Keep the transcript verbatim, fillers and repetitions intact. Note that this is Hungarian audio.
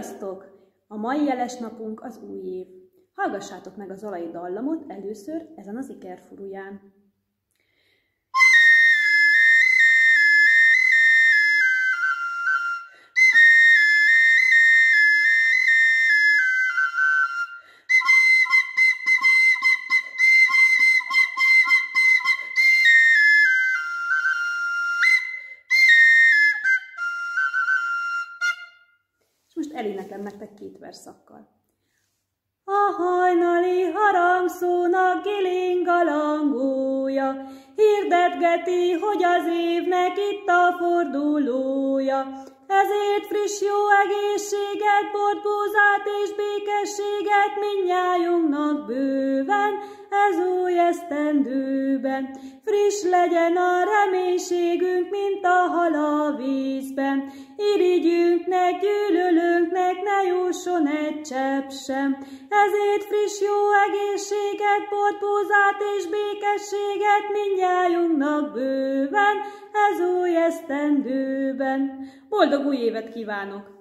Sziasztok! A mai jeles napunk az új év. Hallgassátok meg a zalai dallamot először ezen az ikerfuruján. Most eléneklem nektek két verszakkal. A hajnali harangszónak gilingalangója hirdetgeti, hogy az évnek itt a fordulója. Ezért friss jó egészséget, bort, búzát és békességet mindnyájunknak bőven, ez új esztendőben. Friss legyen a reménységünk, mint a hal a vízben. Irigyünknek, gyűlölőnknek ne jusson egy csepp sem. Ezért friss jó egészséget, bort, búzát és békességet mindnyájunknak bőven, ez új esztendőben. Boldog új évet kívánok!